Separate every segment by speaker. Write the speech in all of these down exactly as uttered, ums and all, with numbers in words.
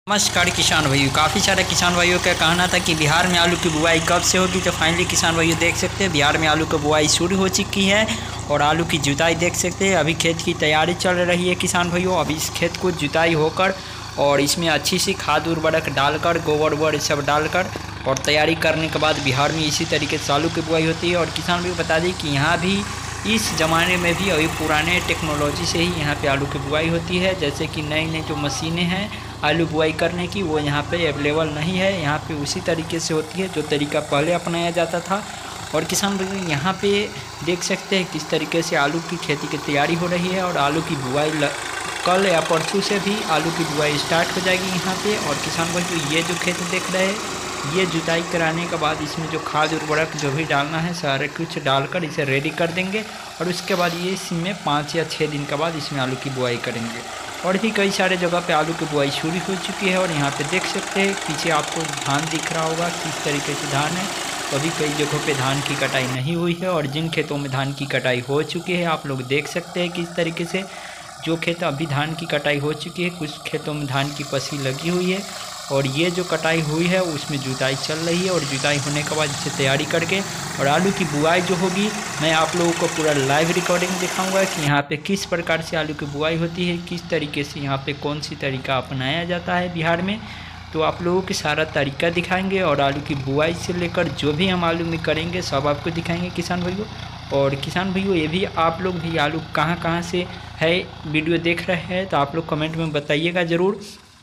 Speaker 1: नमस्कार किसान भाइयों। काफ़ी सारे किसान भाइयों का कहना था कि बिहार में आलू की बुआई कब से होगी। तो फाइनली किसान भाइयों देख सकते हैं बिहार में आलू की बुआई शुरू हो चुकी है और आलू की जुताई देख सकते हैं। अभी खेत की तैयारी चल रही है किसान भाइयों। अभी इस खेत को जुताई होकर और इसमें अच्छी सी खाद उर्वरक डालकर गोबर वोबर सब डालकर और तैयारी करने के बाद बिहार में इसी तरीके से आलू की बुआई होती है। और किसान भाइयों बता दें कि यहाँ भी इस ज़माने में भी अभी पुराने टेक्नोलॉजी से ही यहाँ पे आलू की बुआई होती है। जैसे कि नई नई जो मशीनें हैं आलू बुआई करने की वो यहाँ पे अवेलेबल नहीं है। यहाँ पे उसी तरीके से होती है जो तरीका पहले अपनाया जाता था। और किसान भाई यहाँ पे देख सकते हैं किस तरीके से आलू की खेती की तैयारी हो रही है। और आलू की बुआई कल या परसों से भी आलू की बुआई स्टार्ट हो जाएगी यहाँ पे। और किसान भाई तो ये जो खेत देख रहे हैं ये जुताई कराने के बाद इसमें जो खाद उर्वरक जो भी डालना है सारे कुछ डालकर इसे रेडी कर देंगे। और उसके बाद ये इसमें पाँच या छः दिन के बाद इसमें आलू की बुआई करेंगे। और भी कई सारे जगह पे आलू की बुआई शुरू हो चुकी है। और यहाँ पे देख सकते हैं पीछे आपको धान दिख रहा होगा किस तरीके से धान है। तो अभी कई जगहों पे धान की कटाई नहीं हुई है और जिन खेतों में धान की कटाई हो चुकी है आप लोग देख सकते हैं किस तरीके से जो खेत अभी धान की कटाई हो चुकी है कुछ खेतों में धान की पसी लगी हुई है। और ये जो कटाई हुई है उसमें जुताई चल रही है। और जुताई होने के बाद इसे तैयारी करके और आलू की बुआई जो होगी मैं आप लोगों को पूरा लाइव रिकॉर्डिंग दिखाऊंगा कि यहाँ पे किस प्रकार से आलू की बुआई होती है, किस तरीके से यहाँ पे कौन सी तरीका अपनाया जाता है बिहार में। तो आप लोगों के सारा तरीका दिखाएंगे और आलू की बुआई से लेकर जो भी हम आलू में करेंगे सब आपको दिखाएंगे किसान भाइयों। और किसान भाइयों ये भी आप लोग भी आलू कहाँ कहाँ से है वीडियो देख रहे हैं तो आप लोग कमेंट में बताइएगा ज़रूर।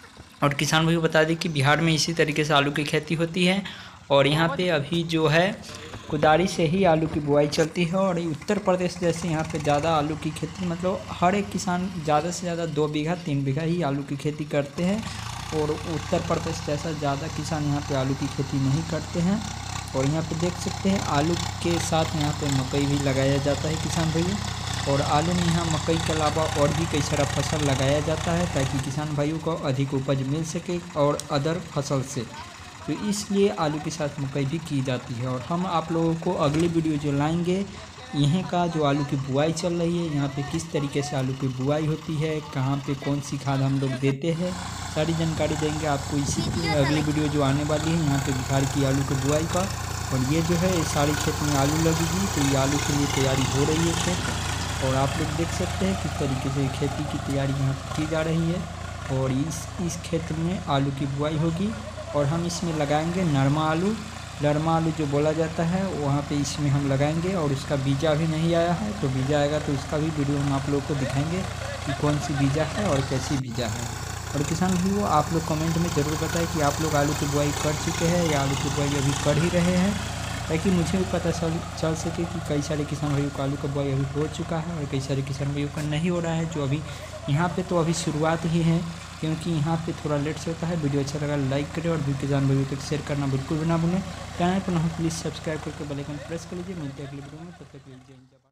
Speaker 1: और किसान भाइयों बता दें कि बिहार में इसी तरीके से आलू की खेती होती है। और यहाँ पे अभी जो है कुदारी से ही आलू की बुआई चलती है। और उत्तर प्रदेश जैसे यहाँ पे ज़्यादा आलू की खेती मतलब हर एक किसान ज़्यादा से ज़्यादा दो बीघा तीन बीघा ही आलू की खेती करते हैं। और उत्तर प्रदेश जैसा ज़्यादा किसान यहाँ पे आलू की खेती नहीं करते हैं। और यहाँ पे देख सकते हैं आलू के साथ यहाँ पे मकई भी लगाया जाता है किसान भाइयों। और आलू में यहाँ मकई के अलावा और भी कई सारा फसल लगाया जाता है ताकि किसान भाइयों को अधिक उपज मिल सके और अदर फसल से। तो इसलिए आलू के साथ मकई भी की जाती है। और हम आप लोगों को अगली वीडियो जो लाएंगे यहाँ का जो आलू की बुआई चल रही है यहाँ पे किस तरीके से आलू की बुआई होती है, कहाँ पे कौन सी खाद हम लोग देते हैं, सारी जानकारी देंगे आपको इसी की अगली वीडियो जो आने वाली है यहाँ पे बिहार की आलू की बुआई का। और ये जो है इस सारे खेत में आलू लगेगी तो ये आलू के लिए तैयारी हो रही है खेत। और आप लोग देख सकते हैं किस तरीके से खेती की तैयारी यहाँ की जा रही है। और इस इस खेत में आलू की बुआई होगी और हम इसमें लगाएंगे नरमा आलू। नरमा आलू जो बोला जाता है वहाँ पे इसमें हम लगाएंगे। और उसका बीजा भी नहीं आया है तो बीजा आएगा तो उसका भी वीडियो हम आप लोग को दिखाएंगे कि कौन सी बीजा है और कैसी बीजा है। और किसान भाइयों आप लोग कमेंट में ज़रूर बताएं कि आप लोग आलू की बुआई कर चुके हैं या आलू की बुआई अभी कर ही रहे हैं ताकि मुझे भी पता चल चल सके कि कई सारे किसान भाइयों का आलू का बुआई अभी हो चुका है और कई सारे किसान भाइयों का नहीं हो रहा है। जो अभी यहाँ पे तो अभी शुरुआत ही है क्योंकि यहाँ पे थोड़ा लेट से होता है। वीडियो अच्छा लगा लाइक करें और भी किसान भाइयों तक शेयर करना बिल्कुल भी ना भूलें। चैनल पर ना प्लीज़ सब्सक्राइब करके बेल आइकन प्रेस कर लीजिए। मिलते हैं अगली वीडियो में, तब तक के लिए जय हिंद।